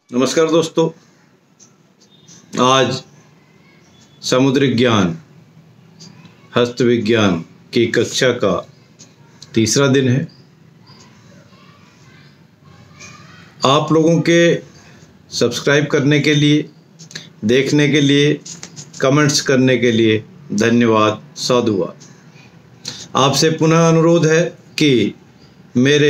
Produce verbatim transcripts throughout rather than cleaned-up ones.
नमस्कार दोस्तों, आज सामुद्रिक ज्ञान हस्त विज्ञान की कक्षा का तीसरा दिन है। आप लोगों के सब्सक्राइब करने के लिए, देखने के लिए, कमेंट्स करने के लिए धन्यवाद, साधुवाद। आपसे पुनः अनुरोध है कि मेरे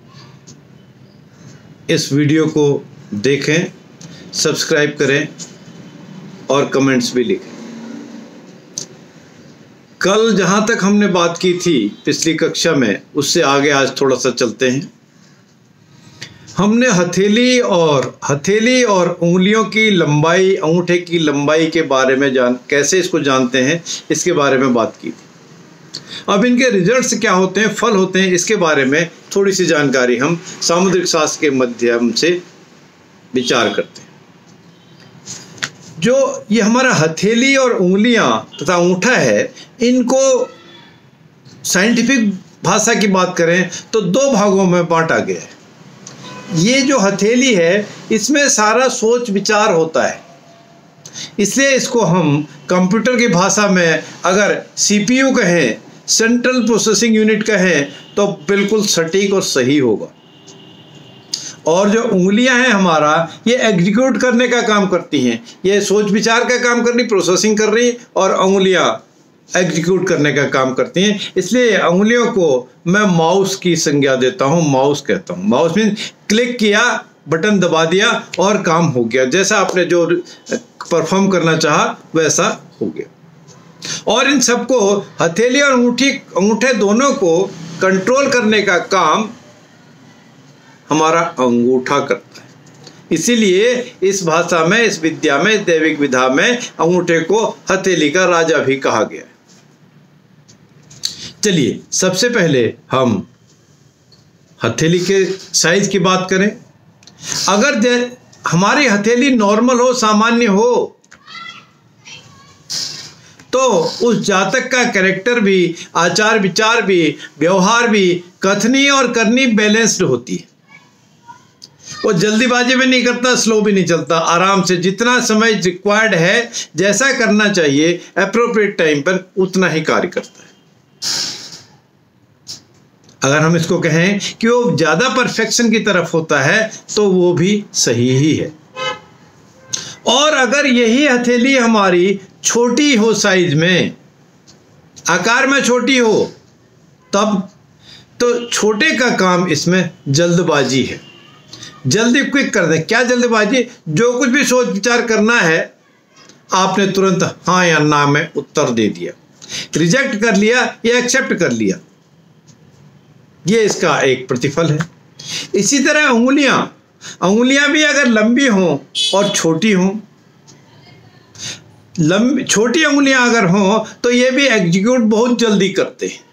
इस वीडियो को देखें, सब्सक्राइब करें और कमेंट्स भी लिखें। कल जहाँ तक हमने बात की थी पिछली कक्षा में, उससे आगे आज थोड़ा सा चलते हैं। हमने हथेली और हथेली और उंगलियों की लंबाई, अंगूठे की लंबाई के बारे में जान कैसे इसको जानते हैं, इसके बारे में बात की थी। अब इनके रिजल्ट्स क्या होते हैं, फल होते हैं, इसके बारे में थोड़ी सी जानकारी हम सामुद्रिक शास्त्र के माध्यम से विचार करते हैं। जो ये हमारा हथेली और उंगलियां तथा अंगूठा है, इनको साइंटिफिक भाषा की बात करें तो दो भागों में बांटा गया है। ये जो हथेली है, इसमें सारा सोच विचार होता है, इसलिए इसको हम कंप्यूटर की भाषा में अगर सीपीयू कहें, सेंट्रल प्रोसेसिंग यूनिट कहें, तो बिल्कुल सटीक और सही होगा। और जो उंगलियां हैं हमारा, ये एग्जीक्यूट करने का काम करती हैं, ये सोच विचार का काम कर रही, प्रोसेसिंग कर रही, और उंगलियां एग्जीक्यूट करने का काम करती हैं। इसलिए उंगलियों को मैं माउस की संज्ञा देता हूं, माउस कहता हूं। माउस मीन क्लिक किया, बटन दबा दिया और काम हो गया, जैसा आपने जो परफॉर्म करना चाहा वैसा हो गया। और इन सबको, हथेली और अंगूठी अंगूठे दोनों को कंट्रोल करने का काम हमारा अंगूठा करता है। इसीलिए इस भाषा में, इस विद्या में, दैविक विधा में अंगूठे को हथेली का राजा भी कहा गया है। चलिए सबसे पहले हम हथेली के साइज की बात करें। अगर हमारी हथेली नॉर्मल हो, सामान्य हो, तो उस जातक का कैरेक्टर भी, आचार विचार भी, व्यवहार भी, कथनी और करनी बैलेंस्ड होती है। वो जल्दीबाजी में नहीं करता, स्लो भी नहीं चलता, आराम से जितना समय रिक्वायर्ड है, जैसा करना चाहिए एप्रोप्रिएट टाइम पर, उतना ही कार्य करता है। अगर हम इसको कहें कि वो ज़्यादा परफेक्शन की तरफ होता है, तो वो भी सही ही है। और अगर यही हथेली हमारी छोटी हो, साइज में, आकार में छोटी हो, तब तो छोटे का काम इसमें जल्दबाजी है, जल्दी क्विक कर दें। क्या जल्दबाजी? जो कुछ भी सोच विचार करना है, आपने तुरंत हाँ या ना में उत्तर दे दिया, रिजेक्ट कर लिया या एक्सेप्ट कर लिया। ये इसका एक प्रतिफल है। इसी तरह उंगलियां उंगलियां भी अगर लंबी हों और छोटी हों, लंबी छोटी उंगलियां अगर हों तो ये भी एग्जीक्यूट बहुत जल्दी करते हैं।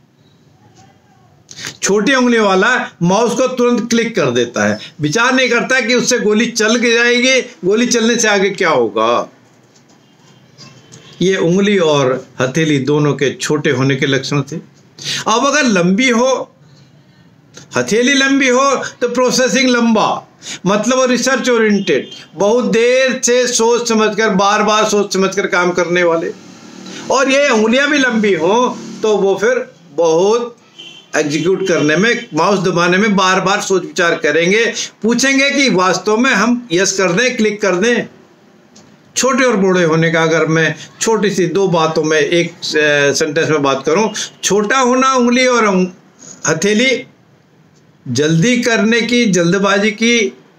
छोटी उंगली वाला माउस को तुरंत क्लिक कर देता है, विचार नहीं करता कि उससे गोली चल के जाएगी, गोली चलने से आगे क्या होगा। ये उंगली और हथेली दोनों के छोटे होने के लक्षण थे। अब अगर लंबी हो, हथेली लंबी हो, तो प्रोसेसिंग लंबा, मतलब रिसर्च ओरिएंटेड, बहुत देर से सोच समझकर, बार बार सोच समझकर काम करने वाले। और ये उंगलियां भी लंबी हो, तो वो फिर बहुत एग्जीक्यूट करने में, माउस दबाने में बार बार सोच विचार करेंगे, पूछेंगे कि वास्तव में हम यस कर दें, क्लिक कर दें। छोटे और बड़े होने का अगर मैं छोटी सी दो बातों में, एक सेंटेंस में बात करूं, छोटा होना उंगली और हथेली जल्दी करने की, जल्दबाजी की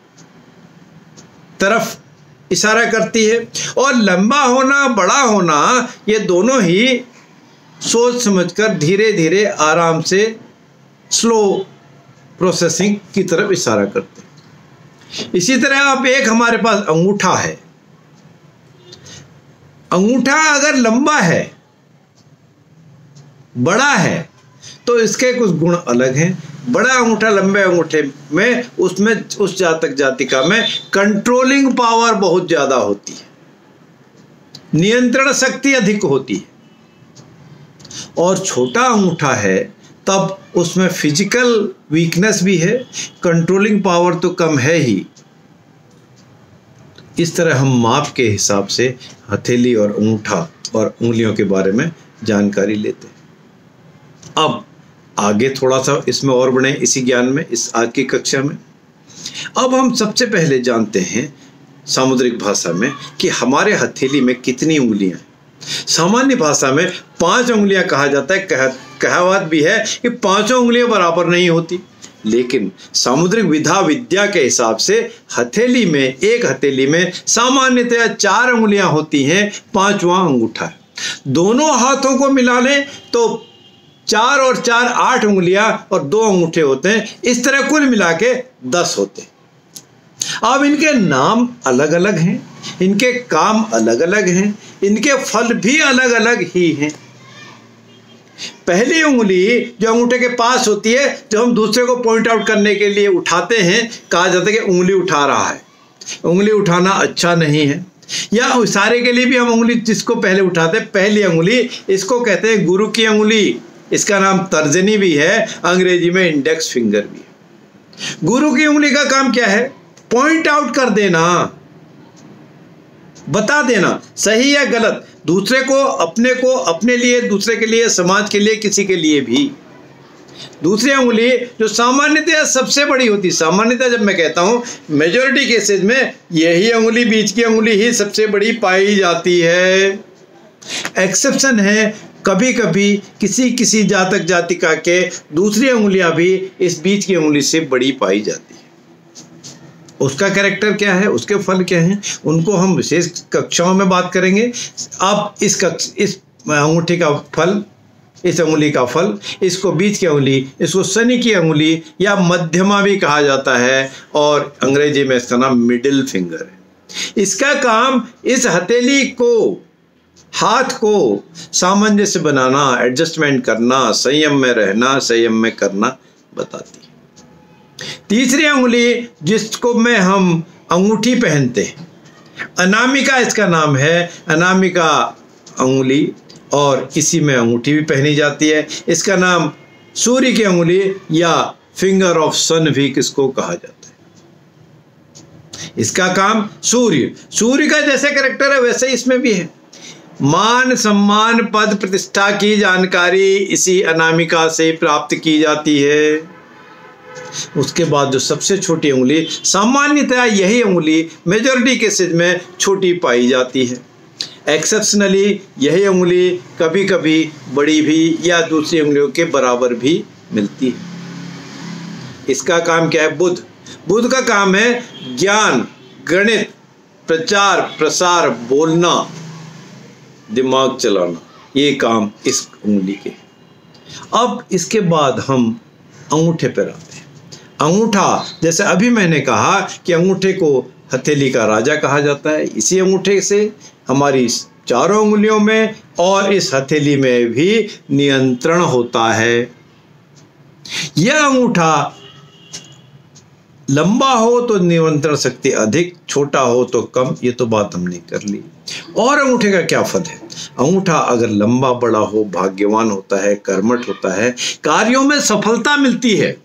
तरफ इशारा करती है, और लंबा होना, बड़ा होना, ये दोनों ही सोच समझकर धीरे धीरे आराम से स्लो प्रोसेसिंग की तरफ इशारा करते हैं। इसी तरह अब एक हमारे पास अंगूठा है। अंगूठा अगर लंबा है, बड़ा है, तो इसके कुछ गुण अलग हैं। बड़ा अंगूठा, लंबे अंगूठे में, उसमें, उस जातक जातिका में कंट्रोलिंग पावर बहुत ज़्यादा होती है, नियंत्रण शक्ति अधिक होती है। और छोटा अंगूठा है, तब उसमें फिजिकल वीकनेस भी है, कंट्रोलिंग पावर तो कम है ही, इस तरह हम माप के हिसाब से हथेली और अंगूठा और उंगलियों के बारे में जानकारी लेते हैं। अब आगे थोड़ा सा इसमें और बढ़े इसी ज्ञान में, इस आज की कक्षा में। अब हम सबसे पहले जानते हैं सामुद्रिक भाषा में कि हमारे हथेली में कितनी उंगलियां हैं। सामान्य भाषा में पांच उंगलियां कहा जाता है। कह, कहावत भी है कि पांचों उंगलियां बराबर नहीं होती, लेकिन सामुद्रिक विधा विद्या के हिसाब से हथेली में, एक हथेली में सामान्यतया चार उंगलियां होती हैं, पांचवा अंगूठा है। दोनों हाथों को मिला लें तो चार और चार आठ उंगलियां और दो अंगूठे होते हैं। इस तरह कुल मिला के दस होते हैं। अब इनके नाम अलग अलग हैं, इनके काम अलग अलग हैं, इनके फल भी अलग अलग ही हैं। पहली उंगली जो अंगूठे के पास होती है, जो हम दूसरे को पॉइंट आउट करने के लिए उठाते हैं, कहा जाता है कि उंगली उठा रहा है। उंगली उठाना अच्छा नहीं है। या इशारे के लिए भी हम उंगली जिसको पहले उठाते हैं, पहली उंगली, इसको कहते हैं गुरु की उंगली। इसका नाम तर्जनी भी है, अंग्रेजी में इंडेक्स फिंगर भी है। गुरु की उंगली का काम क्या है? पॉइंट आउट कर देना, बता देना सही या गलत, दूसरे को, अपने को, अपने लिए, दूसरे के लिए, समाज के लिए, किसी के लिए भी। दूसरी उंगली जो सामान्यतः सबसे बड़ी होती, सामान्यतः जब मैं कहता हूं मेजॉरिटी केसेस में यही उंगली, बीच की उंगली ही सबसे बड़ी पाई जाती है। एक्सेप्शन है, कभी कभी किसी किसी जातक जातिका के दूसरी उंगलियां भी इस बीच की उंगली से बड़ी पाई जाती है। उसका कैरेक्टर क्या है, उसके फल क्या हैं, उनको हम विशेष कक्षाओं में बात करेंगे। अब इस कक्ष इस अंगूठी का फल, इस उंगली का फल, इसको बीच की उंगली, इसको शनि की उंगली या मध्यमा भी कहा जाता है, और अंग्रेजी में इसका नाम मिडिल फिंगर है। इसका काम इस हथेली को, हाथ को सामंजस्य बनाना, एडजस्टमेंट करना, संयम में रहना, संयम में करना बताती है। तीसरी उंगली जिसको में हम अंगूठी पहनते हैं, अनामिका इसका नाम है, अनामिका उंगली, और इसी में अंगूठी भी पहनी जाती है। इसका नाम सूर्य की उंगली या फिंगर ऑफ सन भी किसको कहा जाता है। इसका काम सूर्य, सूर्य का जैसे कैरेक्टर है वैसे इसमें भी है। मान सम्मान पद प्रतिष्ठा की जानकारी इसी अनामिका से प्राप्त की जाती है। उसके बाद जो सबसे छोटी उंगली, सामान्यतः यही उंगली मेजॉरिटी केसेस में छोटी पाई जाती है। एक्सेप्शनली यही उंगली कभी कभी बड़ी भी या दूसरी उंगलियों के बराबर भी मिलती है। इसका काम क्या है? बुध। बुध का काम है ज्ञान, गणित, प्रचार प्रसार, बोलना, दिमाग चलाना, ये काम इस उंगली के। अब इसके बाद हम अंगूठे पर आते हैं। अंगूठा, जैसे अभी मैंने कहा कि अंगूठे को हथेली का राजा कहा जाता है। इसी अंगूठे से हमारी चारों उंगलियों में और इस हथेली में भी नियंत्रण होता है। यह अंगूठा लंबा हो तो नियंत्रण शक्ति अधिक, छोटा हो तो कम, ये तो बात हमने कर ली। और अंगूठे का क्या फल है? अंगूठा अगर लंबा बड़ा हो, भाग्यवान होता है, कर्मठ होता है, कार्यों में सफलता मिलती है।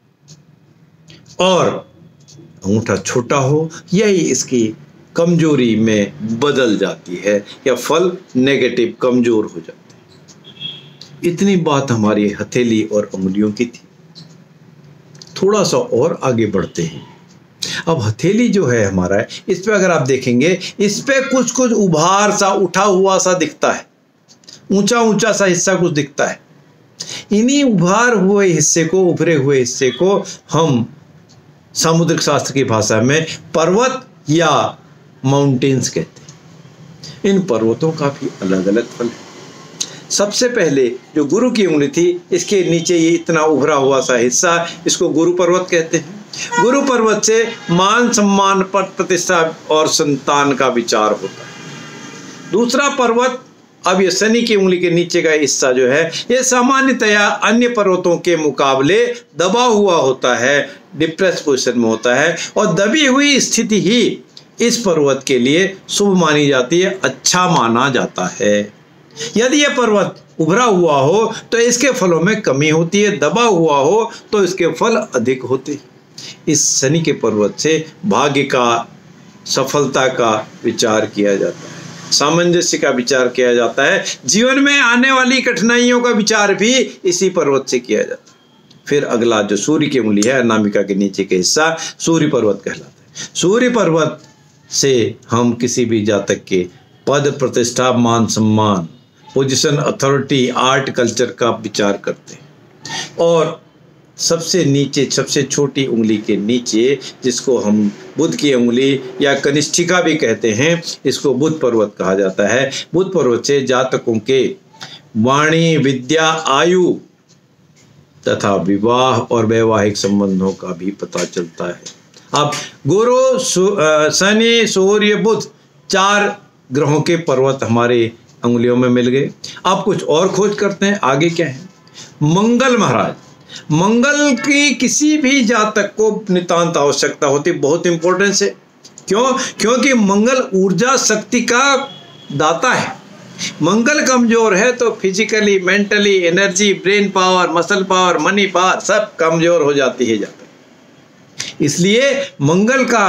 और अंगूठा छोटा हो, यही इसकी कमजोरी में बदल जाती है, या फल नेगेटिव, कमजोर हो जाते हैं। इतनी बात हमारी हथेली और उंगलियों की थी। थोड़ा सा और आगे बढ़ते हैं। अब हथेली जो है हमारा, इस पे अगर आप देखेंगे, इस पे कुछ कुछ उभार सा, उठा हुआ सा दिखता है, ऊंचा ऊंचा सा हिस्सा कुछ दिखता है। इन्हीं उभार हुए हिस्से को, उभरे हुए हिस्से को हम सामुद्रिक शास्त्र की भाषा में पर्वत या माउंटेन्स कहते हैं। इन पर्वतों का भी अलग अलग फल है। सबसे पहले जो गुरु की उंगली थी, इसके नीचे ये इतना उभरा हुआ सा हिस्सा, इसको गुरु पर्वत कहते हैं। गुरु पर्वत से मान सम्मान, पद प्रतिष्ठा और संतान का विचार होता है। दूसरा पर्वत, अब ये शनि की उंगली के नीचे का हिस्सा जो है, ये सामान्यतया अन्य पर्वतों के मुकाबले दबा हुआ होता है, डिप्रेस पोजिशन में होता है, और दबी हुई स्थिति ही इस पर्वत के लिए शुभ मानी जाती है, अच्छा माना जाता है। यदि यह पर्वत उभरा हुआ हो तो इसके फलों में कमी होती है, दबा हुआ हो तो इसके फल अधिक होते हैं। इस शनि के पर्वत से भाग्य का सफलता का विचार किया जाता है, सामंजस्य का विचार किया जाता है, जीवन में आने वाली कठिनाइयों का विचार भी इसी पर्वत से किया जाता है। फिर अगला जो सूर्य की उंगली है, अनामिका के नीचे का हिस्सा, सूर्य पर्वत कहलाता है। सूर्य पर्वत से हम किसी भी जातक के पद, प्रतिष्ठा, मान सम्मान, पोजीशन, अथॉरिटी, आर्ट, कल्चर का विचार करते हैं। और सबसे नीचे, सबसे छोटी उंगली के नीचे, जिसको हम बुध की उंगली या कनिष्ठिका भी कहते हैं, इसको बुध पर्वत कहा जाता है। बुध पर्वत से जातकों के वाणी, विद्या, आयु तथा विवाह और वैवाहिक संबंधों का भी पता चलता है। अब गुरु, शनि, सूर्य, बुध, चार ग्रहों के पर्वत हमारे अंगुलियों में मिल गए। अब कुछ और खोज करते हैं, आगे क्या है। मंगल महाराज, मंगल की किसी भी जातक को नितांत आवश्यकता होती, बहुत इंपॉर्टेंस है। क्यों? क्योंकि मंगल ऊर्जा शक्ति का दाता है। मंगल कमजोर है तो physically, mentally, energy, brain power, muscle power, money power सब कमजोर हो जाती है जातक। इसलिए मंगल का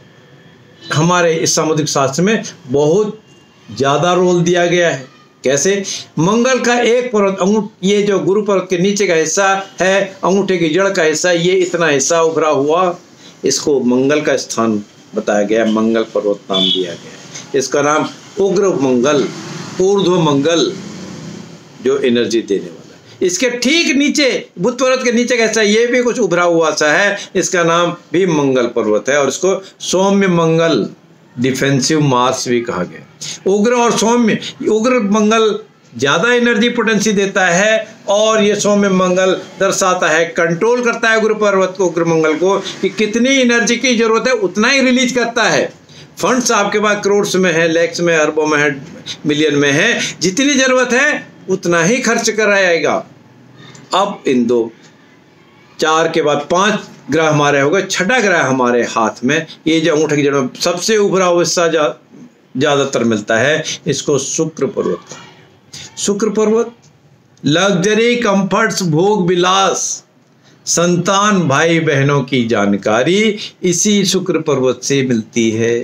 हमारे इस सामुद्रिक शास्त्र में बहुत ज़्यादा रोल दिया गया है। कैसे? मंगल का एक पर्वत, अंगूठ, ये जो गुरु पर्वत के नीचे का हिस्सा है, अंगूठे की जड़ का हिस्सा, ये इतना हिस्सा उभरा हुआ, इसको मंगल का स्थान बताया गया, मंगल पर्वत नाम दिया गया है। इसका नाम उग्र मंगल, ऊर्ध्व मंगल, जो एनर्जी देने वाला है। इसके ठीक नीचे, बुध पर्वत के नीचे का हिस्सा, ये भी कुछ उभरा हुआ सा है, इसका नाम भी मंगल पर्वत है और इसको सौम्य मंगल, डिफेंसिव मार्स भी कहा गया। उग्र और सौम्य, उग्र मंगल ज़्यादा एनर्जी पोटेंसी देता है और ये सौम्य मंगल दर्शाता है, कंट्रोल करता है गुरु पर्वत को, उग्र मंगल को, कि कितनी एनर्जी की जरूरत है उतना ही रिलीज करता है। फंड्स आपके पास करोड़ में है, लैक्स में, अरबों में है, मिलियन में है, जितनी ज़रूरत है उतना ही खर्च कराएगा। अब इन दो, चार के बाद पांच ग्रह हमारे हो गए, छठा ग्रह हमारे हाथ में, ये जो अंगूठे की जड़ में सबसे उभरा हुआ हिस्सा ज़्यादातर मिलता है, इसको शुक्र पर्वत कहा गया। शुक्र पर्वत लग्जरी, कंफर्ट्स, भोग विलास, संतान, भाई बहनों की जानकारी इसी शुक्र पर्वत से मिलती है।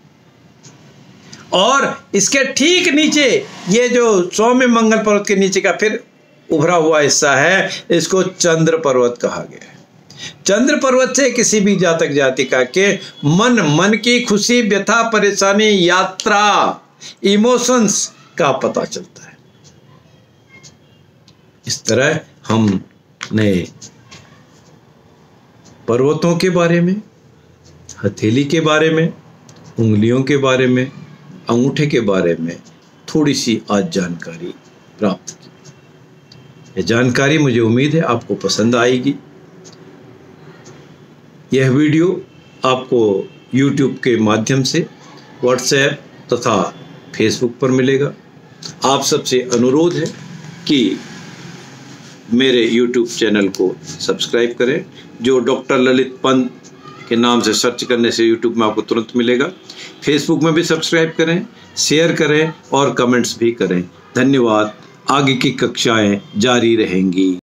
और इसके ठीक नीचे ये जो सौम्य मंगल पर्वत के नीचे का फिर उभरा हुआ हिस्सा है, इसको चंद्र पर्वत कहा गया है। चंद्र पर्वत से किसी भी जातक जातिका के मन, मन की खुशी, व्यथा, परेशानी, यात्रा, इमोशंस का पता चलता है। इस तरह हमने पर्वतों के बारे में, हथेली के बारे में, उंगलियों के बारे में, अंगूठे के बारे में थोड़ी सी आज जानकारी प्राप्त की। यह जानकारी मुझे उम्मीद है आपको पसंद आएगी। यह वीडियो आपको यूट्यूब के माध्यम से, व्हाट्सएप तथा फेसबुक पर मिलेगा। आप सबसे अनुरोध है कि मेरे यूट्यूब चैनल को सब्सक्राइब करें, जो डॉक्टर ललित पंत के नाम से सर्च करने से यूट्यूब में आपको तुरंत मिलेगा। फेसबुक में भी सब्सक्राइब करें, शेयर करें और कमेंट्स भी करें। धन्यवाद। आगे की कक्षाएं जारी रहेंगी।